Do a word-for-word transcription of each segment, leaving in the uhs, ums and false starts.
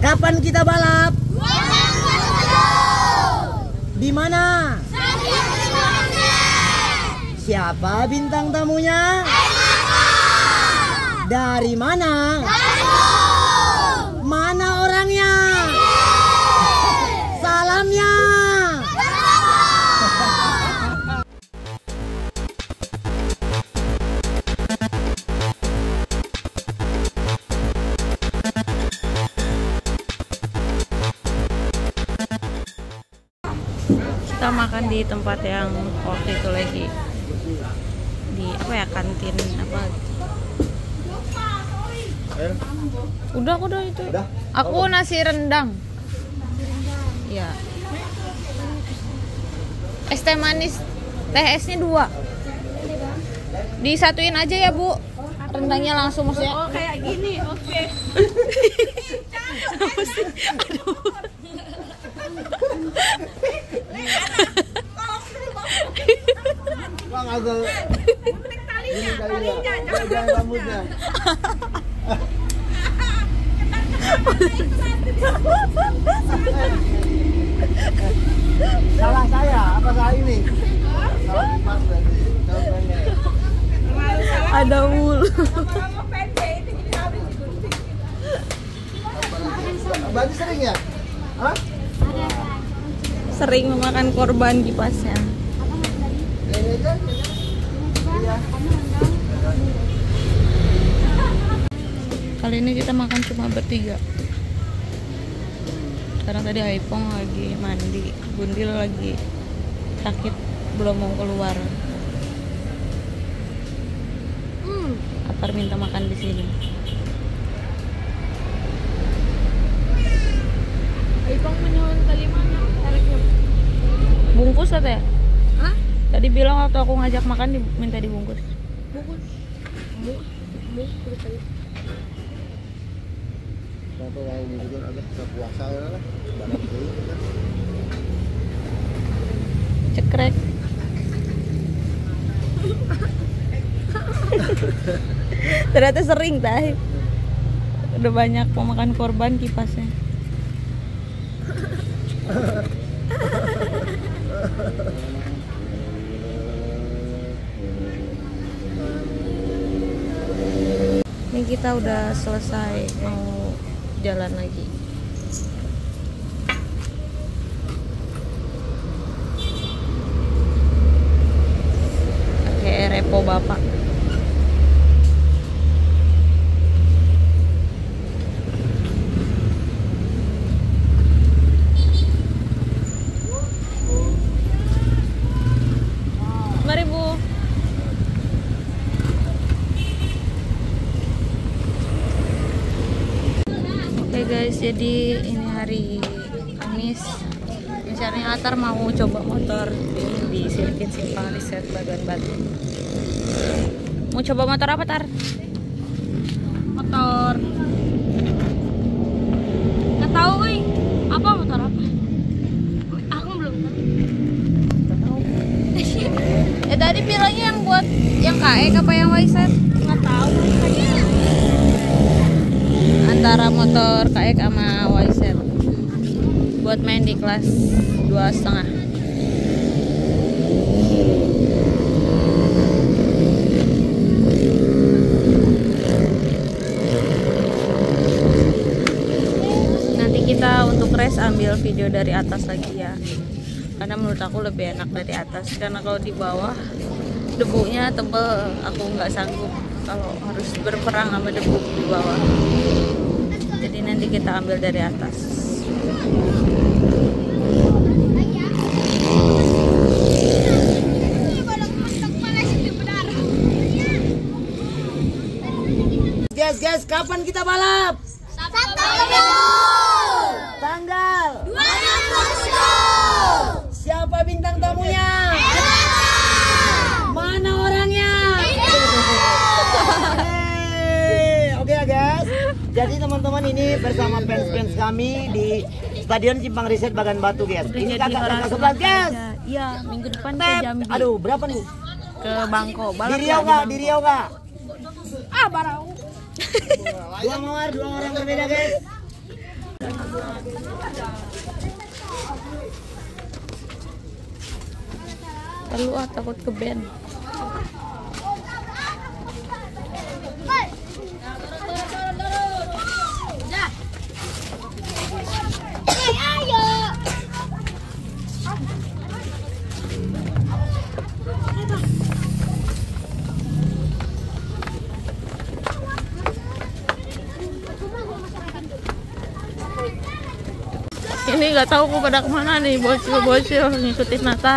Kapan kita balap? Di mana? Siapa bintang tamunya? Dari mana? Mana orangnya? Salamnya. Kita makan di tempat yang waktu itu lagi di apa ya, kantin apa gitu. Udah udah itu. Udah? Aku nasi rendang. Iya. Es teh manis, teh esnya dua. Disatuin aja ya Bu. Rendangnya langsung maksudnya. Oh kayak gini, oke. Okay. Aduh. Bang agak ini talinya, jangan rambutnya. Salah saya, apa salah ini? Salah pas berarti. Ada mulu. Berarti sering ya? Hah? Sering memakan korban kipasnya. Kali ini kita makan cuma bertiga. Karena tadi Aipong lagi mandi, Bundil lagi sakit, belum mau keluar. Hmm, Apar minta makan di sini. Aipong menyuruh tadi mana? Tareknya bungkus atau ya? Hah? Tadi bilang waktu aku ngajak makan minta dibungkus. Bungkus. Bungkus tadi. Kalau mau juga agak bisa puasa lah. Banyak dulu kan. Cekrek. Ternyata sering tah. Udah banyak pemakan korban kipasnya. Ini kita udah selesai mau jalan lagi. Kayak repo bapak. Mari Bu. Oke guys, jadi ini hari Kamis. Rencananya Atar mau coba motor di sirkuit Simpang Riset Bagan Batu. Mau coba motor apa, Tar? Motor. Nggak tahu, woi. Apa motor apa? Aku belum tahu. Nggak tahu. Eh tadi bilangnya yang buat yang K E apa yang Y Z? Nggak tahu. Antara motor K E sama Y Z buat main di kelas dua setengah. Nanti kita untuk race ambil video dari atas lagi ya, karena menurut aku lebih enak dari atas, karena kalau di bawah debunya tebel, aku nggak sanggup kalau harus berperang sama debu di bawah. Jadi nanti kita ambil dari atas. Guys, guys, kapan kita balap? Sabtu Tanggal dua puluh Agustus. Siapa bintang tamunya? Mana orangnya? Oke ya guys. Jadi teman-teman, ini bersama fans-fans kami di Stadion Simpang Riset Bagan Batu guys. Ini kakak-kakak sebelah guys. Iya, minggu depan ke Jambi. Aduh, berapa nih? Ke Bangko. Di Riau nggak? Di Riau nggak? Ah, barau. Dua mawar, dua orang berbeda guys. Lalu ah takut ke band. Ini nggak tahu aku pada kemana nih, bocil-bocil ngikutin Natar.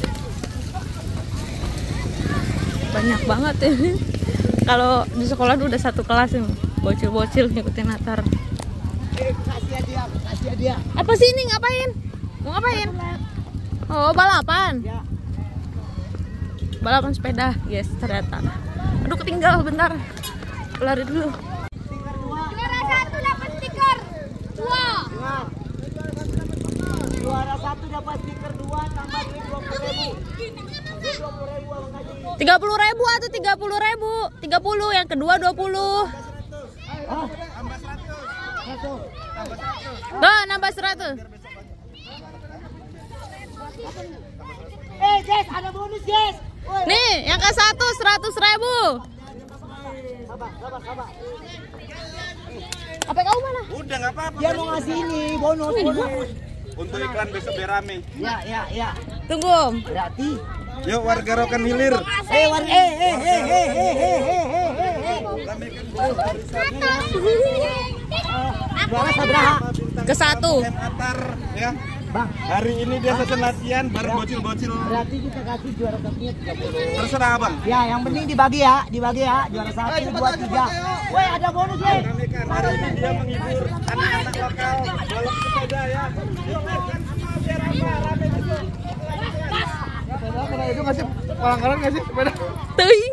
Banyak banget ini. Kalau di sekolah tuh udah satu kelas nih, bocil-bocil ngikutin Natar. Kasih dia, kasih dia. Apa sih ini, ngapain? Mau ngapain? Oh, balapan. Ya. Balapan sepeda, yes ternyata. Aduh ketinggal, bentar. Lari dulu. Juara satu dapat stiker dua. Ingat. Juara satu dapat stiker dua tambah duit dua puluh ribu. Duit dua puluh ribu Abang Haji. Tiga puluh ribu atau tiga puluh ribu? Tiga puluh, yang kedua dua puluh. Hah? Tuh, nambah seratus. Eh, guys, ada bonus, guys. Woi. Nih, yang ke satu seratus ribu. Sabar, sabar, sabar. Apa kau mana? Udah nggak apa-apa. Dia mau ngasih ini bonus, bonus. Untuk iklan besok biar rame. Ya, ya, ya. Tunggu. Berarti. Yuk warga Rokan Hilir. Eh, war, eh, eh, eh, eh, eh, eh, eh, eh, eh. Ramekan besok barisannya. Juara sabaraha? Ke satu. M Atar ya. Bang, Hari ini dia sesi latihan bareng bocil-bocil. berarti kita kasih juara satunya tiga puluh. Terserah abang. Ya, yang penting dibagi ya, dibagi ya. Juara satu, dua, tiga. Woi, ada bonus, woi. Ramekan. Hari ini dia menghibur anak-anak lokal balap sepeda ya. Biar apa? Rame besok. Sepeda itu ngasih pelanggaran ngasih sepeda. Ting.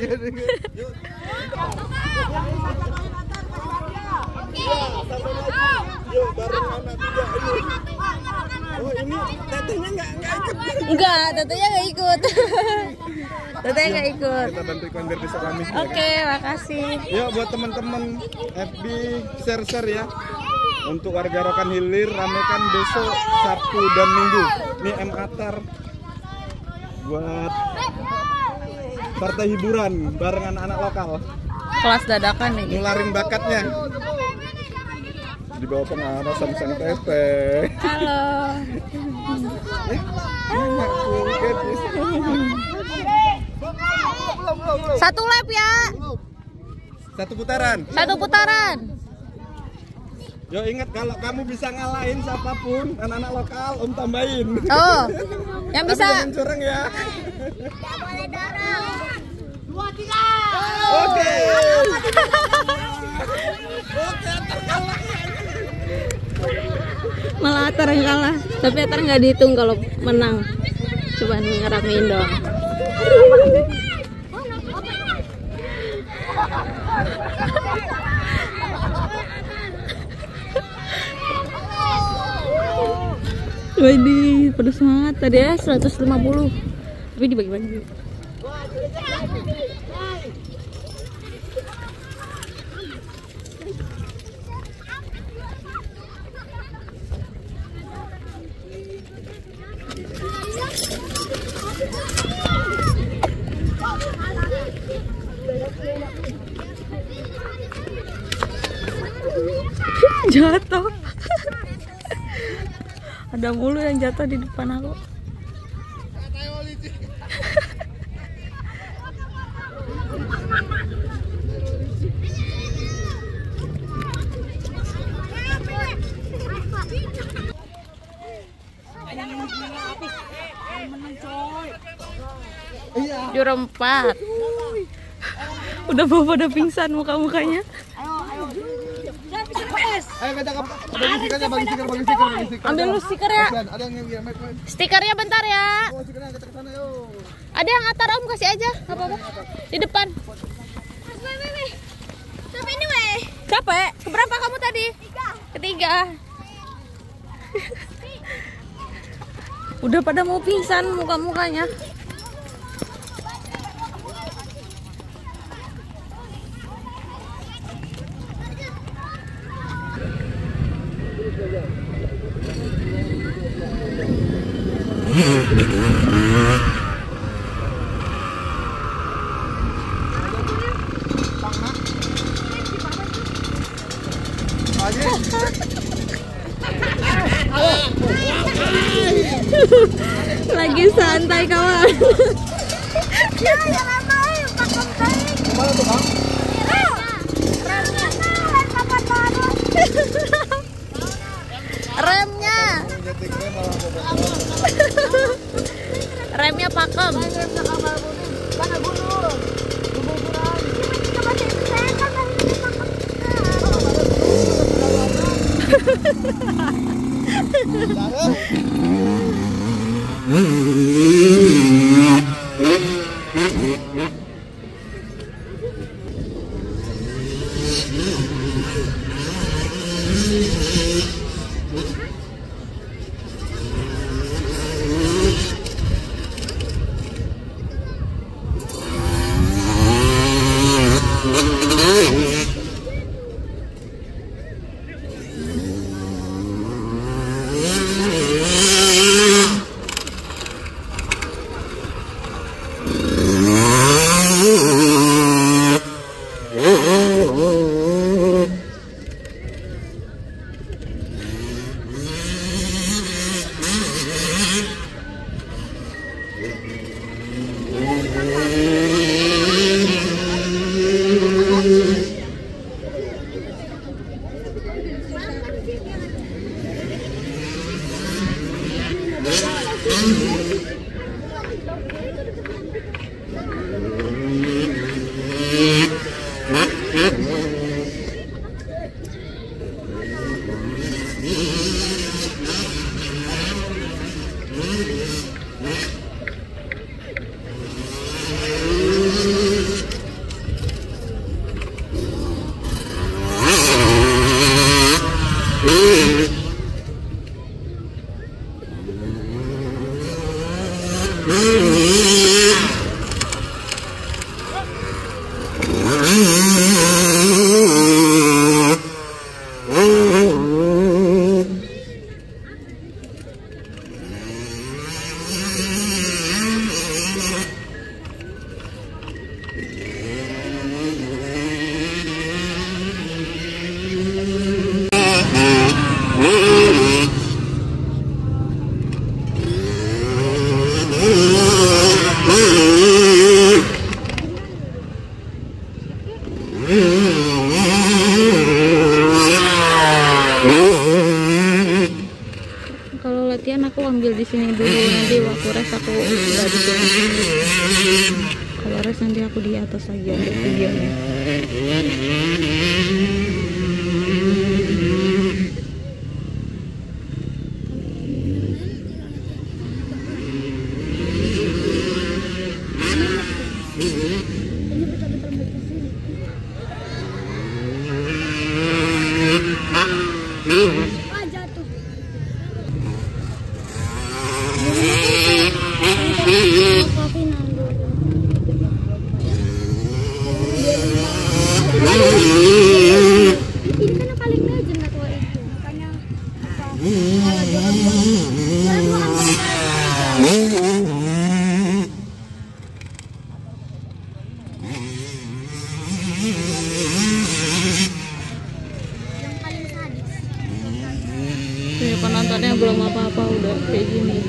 Yuk bareng anak tiga ini. Oh ini tetehnya nggak nggak ikut. Enggak, tetenya nggak ikut. Tetenya nggak ikut. Kita bantu iklan biar besok rame. Oke, makasih. Yuk buat teman-teman F B share-share ya. Untuk warga Rokan Hilir ramekan besok Sabtu dan Minggu. Ini M Atar buat partai hiburan bareng anak-anak lokal. Kelas dadakan nih. Ngularin bakatnya. Di bawah pengawasan Sang Tete. Halo. Anakku, gadis. Satu lap ya. Satu putaran. Satu putaran. Yo ingat kalau kamu bisa ngalahin siapapun anak-anak lokal, Om tambahin. Oh, yang Tapi bisa. jangan curang ya. Boleh dorong. Dua, tiga. Oke. Malah Atar yang kalah. Tapi Atar nggak dihitung kalau menang. Cuman ngeramein doang. Widih, pada semangat tadi ya seratus lima puluh. Tapi dibagi-bagi. Jatuh. Ada mulu yang jatuh di depan aku. Juara empat. Udah bawa pada pingsan muka-mukanya. Ayo kita ke bagi stikernya, bagi stiker, bagi stiker, bagi stiker. Ambil lu stiker ya. Kasihan, ada yang ngirim, Mike, Mike. Stikernya bentar ya. Oh, stikernya kita ke sana yuk. Ada yang Atar Om kasih aja, nggak apa-apa. Di depan. Sampai ini weh. Capek? Keberapa kamu tadi? Ketiga. Ketiga. Udah pada mau pingsan muka-mukanya. Lagi santai kawan. Ya, yang lama ya, Pak Komtai. Mana tuh, Bang? Remnya, rem kapan baru? Remnya. Nyetik rem malah bobok. Remnya pakem. Mana gunung? Kuburan. Cuma bahasa Indonesia kan bahasa Kalau latihan aku ambil di sini dulu, nanti waktu res aku udah di sini. Kalau res nanti aku di atas lagi untuk videonya. Ah, jatuh. Ini kan yang paling legend atau itu, makanya apa? Kalau dia kan yang paling sadis. Ini penontonnya belum apa-apa udah kayak gini.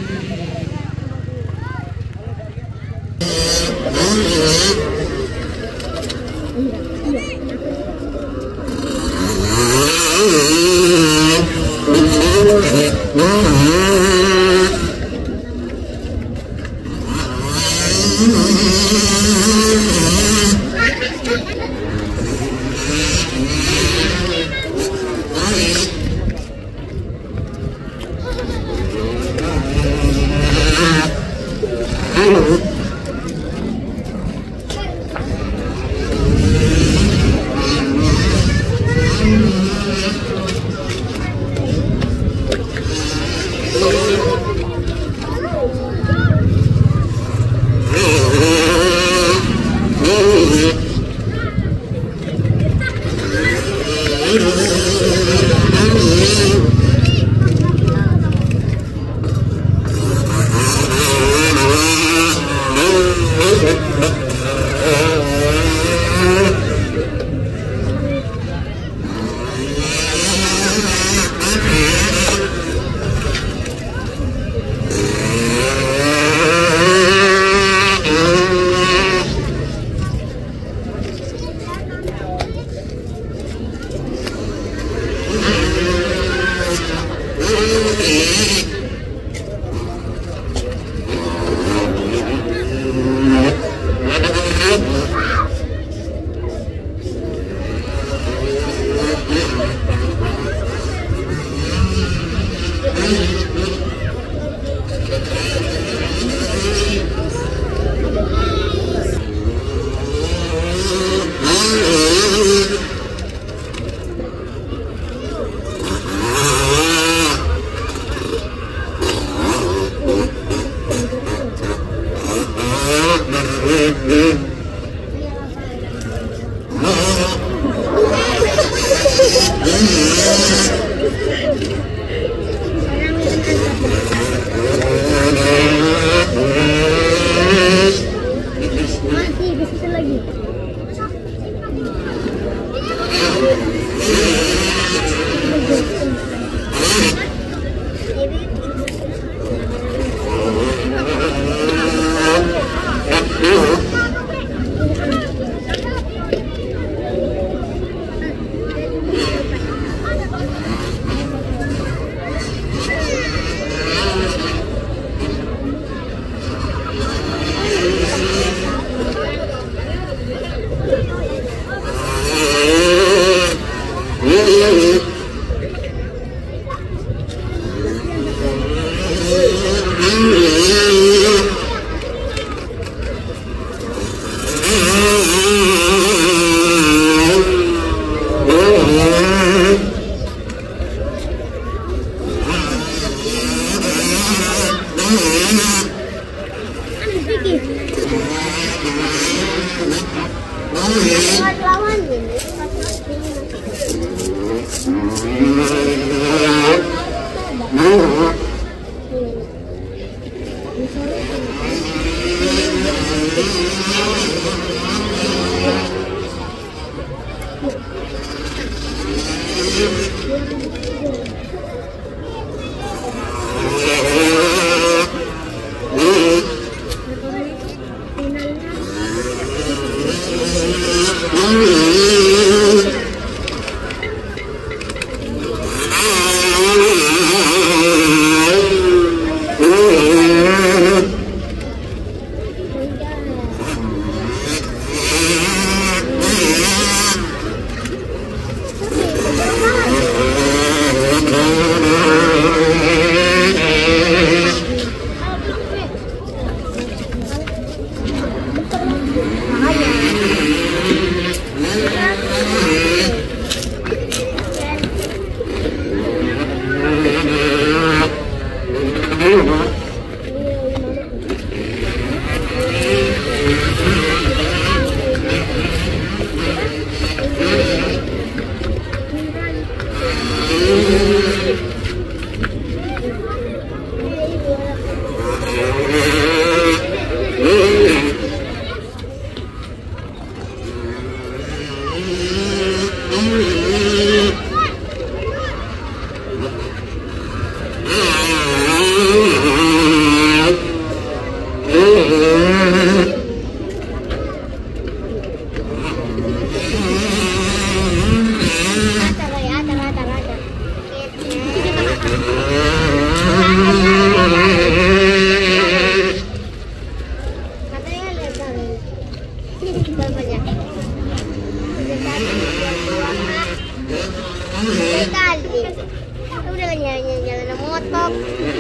Udah jalan motor.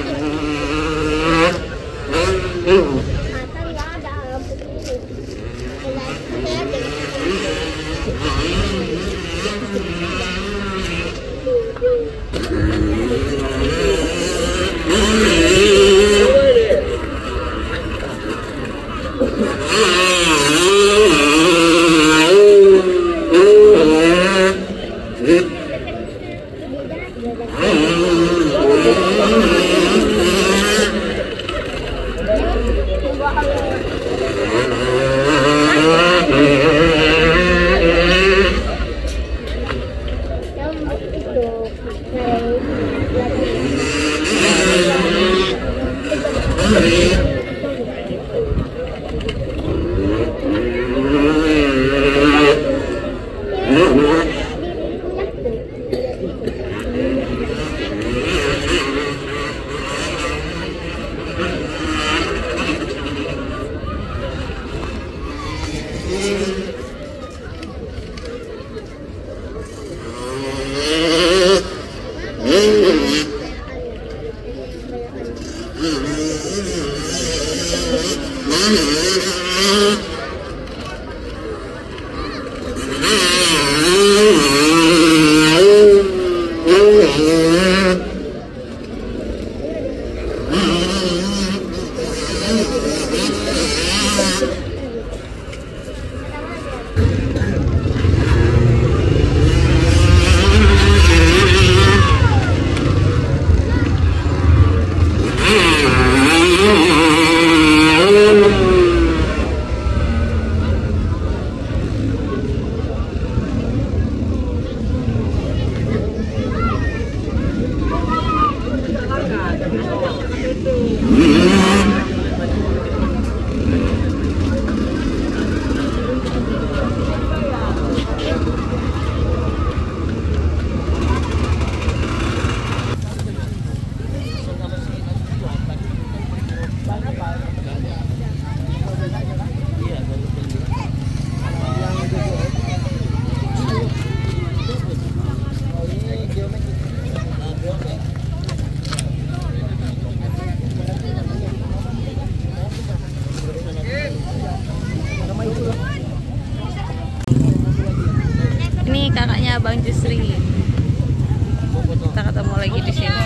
Mata nggak ada lampu ini. Hmm. Ini kakaknya Abang Jusri. Kita ketemu lagi di sini.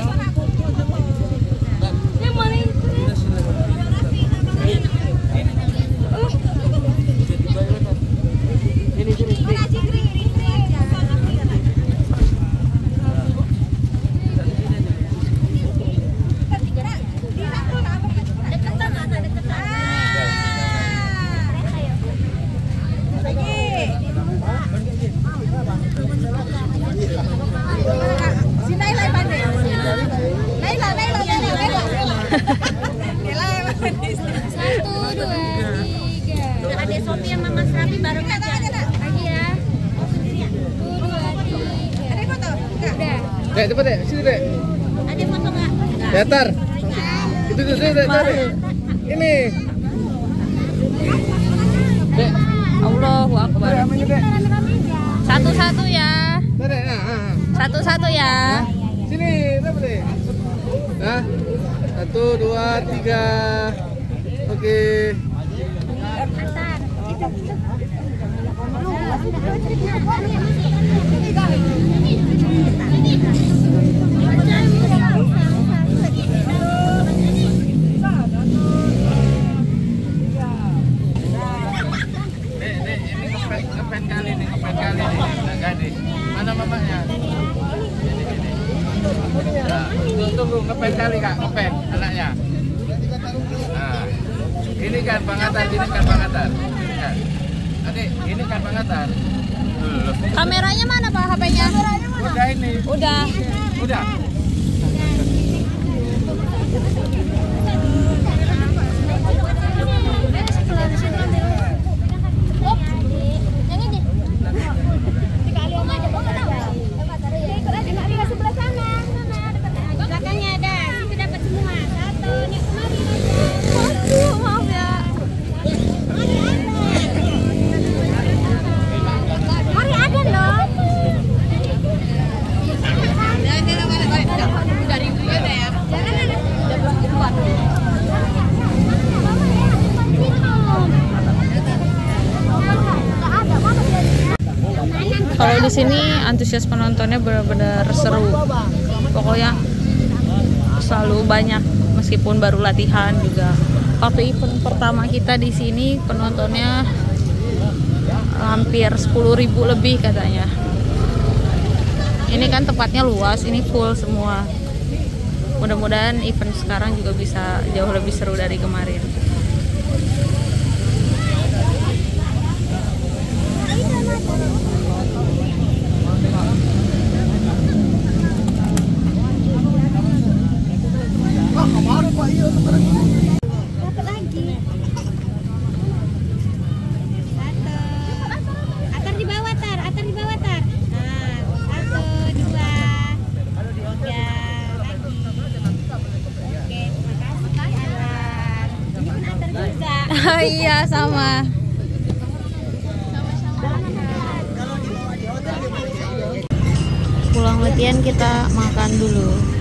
Satu, dua, tiga. Ada Sophie sama Mas Raffi bareng aja. Lagi ya. Satu, dua, tiga. Ada foto? Udah. Dek, cepet dek, sini dek. Ada foto nggak? Datar. Itu tuh, dek, dek, dek. Ini. Dek, Allahu Akbar. ini dek. Satu-satu ya. Dek, nah, nah. Satu-satu ya. Sini, dapat dek. Nah, satu, dua, tiga. Oke. Ngepet kali nih, ngepet kali nih. Nah, gadis. Mana mamanya? Nah, tunggu, tunggu, ngepet kali kak, ngepet anaknya. Nah, ini kan Bang Atar, ini kan Bang Atar. Ya. Adik, ini kan Bang Atar. Belum. Kameranya mana Pak, H P-nya? Udah ini. Udah. Udah. Belakangnya ada, situ dapat semua. Satu, nih kemari. Aduh, maaf ya. Mari ada loh. Dari gue ya. Jangan ada. Kalau di sini antusias penontonnya benar-benar seru. Pokoknya selalu banyak meskipun baru latihan juga. Waktu event pertama kita di sini penontonnya hampir sepuluh ribu lebih katanya. Ini kan tempatnya luas, ini full semua. Mudah-mudahan event sekarang juga bisa jauh lebih seru dari kemarin. Dapat lagi. Satu. Atar di bawah tar, atar di bawah tar. Nah, satu, dua, tiga, lagi. Oke, terima kasih Atar. Ini pun atar juga. Iya sama. Pulang latihan kita makan dulu.